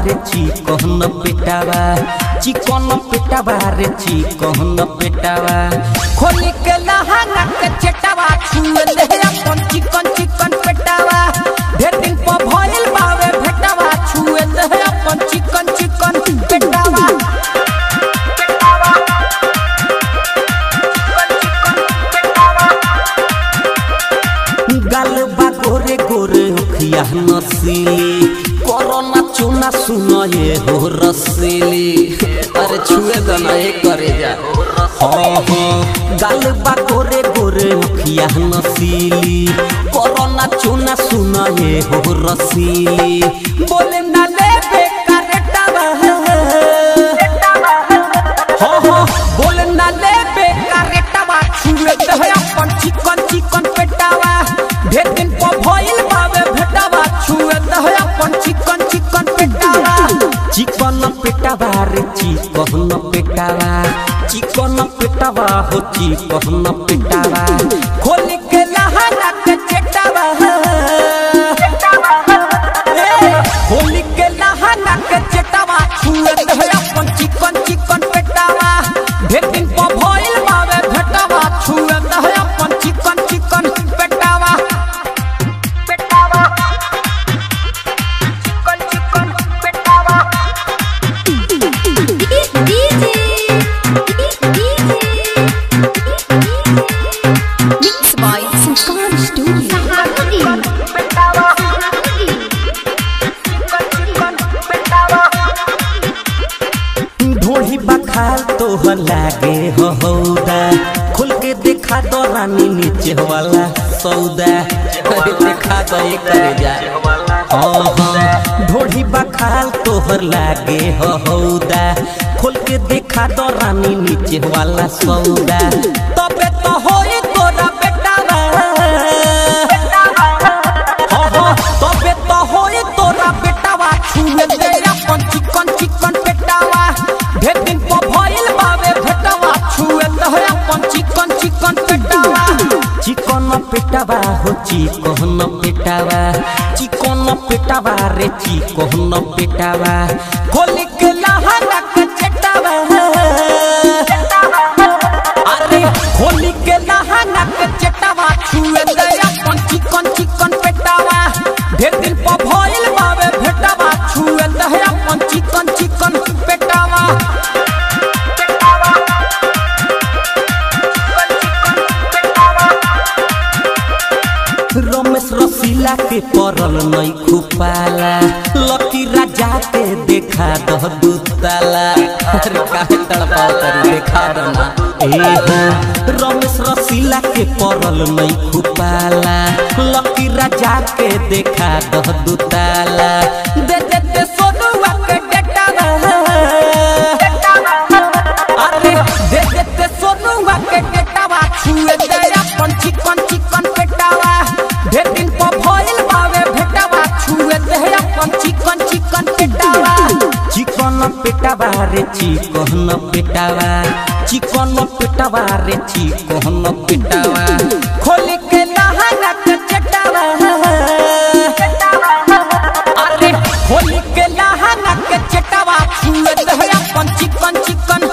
रे चिकन पेटावा रे चिकन पेटावा खोली के लहंगा के चटावा छुए ले अपन चिकन पेटावा ढेर दिन पर भइल बावे भेटावा छुए ले अपन चिकन पेटावा गाल बा गोरे गोरे अखिया नसीली कोरोना चुना सुनो ये हो रसीली अरे छुए तो नहीं करे जा गाल बा गोरे गोरे अखिया नसीली कोरोना चुना सुनो ये हो रसीली बोले ना ले बेकारेटावा बोले ना ले बेकारेटावा छुए तो है अपन चिकन पेटावा ढेर दिन पर भइल बावे भेटावा छुए तो है अपन चिकन पेटावा रे चिकन पेटावा हो चिकन पेटावा खोल के लहंगा के चटावा खोल के लहंगा के चटावा छुए तो है अपन चिकन पेटावा ढेर दिन पर भइल बावे भेटावा छुए तो है अपन चिकन पेटावा ढोढ़ी बखाल तो लागे हौदा खुल के देखा दो रानी नीचे वाला सौदा देखा दो करे जा ढोढ़ी बखाल तोहर लागे हौदा खुल के देखा दो रानी नीचे वाला सौदा तबे तो होई तोरा बेटावा तबे तो होई तोरा बेटावा छुए दे अपन चिकन पेटावा ढेर दिन पर भइल बावे भेटावा छुए तो है अपन चिकन पेटावा हो चिकन पेटावा रे चिकन पेटावा खोल के लहंगा के चटावा अरे खोल के लहंगा के चटावा छुए दे अपन चिकन पेटावा ढेर दिन पर भइल बावे भेटावा छुए दे अपन चिकन पेटावा रमेश रसीला के परल नहीं खुपाला लकी राजा के देखा दह दुताला अरे काहे तड़पाओ तरी देखा दना रमेश रसीला के परल नहीं खुपाला लकी राजा के देखा दह दुताला दे दे सोनुआ के डेटावा अरे दे दे सोनुआ के डेटावा छुए दे अपन चिकन पेटावा ढेर दिन पर भइल बावे भेटावा छुए दे अपन चिकन पेटावा रे चिकन पेटावा रे चिकन पेटावा खोल के लहंगा के चटावा अरे खोल के लहंगा के चटावा छुए दे अपन चिकन